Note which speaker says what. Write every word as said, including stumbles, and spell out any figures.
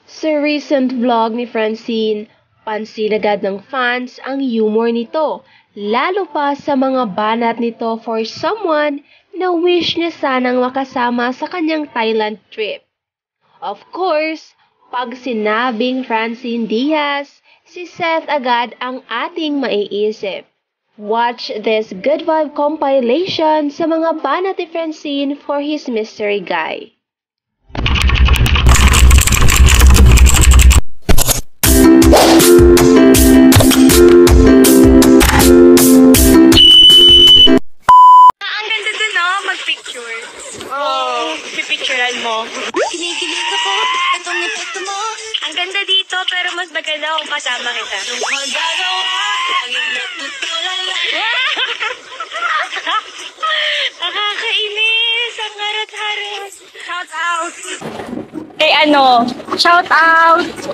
Speaker 1: Sa recent vlog ni Francine, pansin agad ng fans ang humor nito, lalo pa sa mga banat nito for someone na wish niya sanang makasama sa kanyang Thailand trip. Of course, pag sinabing Francine Diaz, si Seth agad ang ating maiisip. Watch this good vibe compilation sa mga banat ni Francine for his mystery guy.
Speaker 2: Ang ganda dun, no? Mag-picture. Oh, pipicturean mo. Kinikilig ako, itong epekto mo. Ang ganda dito, pero mas maganda kung kasama kita. Nung magagawa, laging natutulala. Nakakainis, ang harat-harat. Shout out. Kay ano, shout out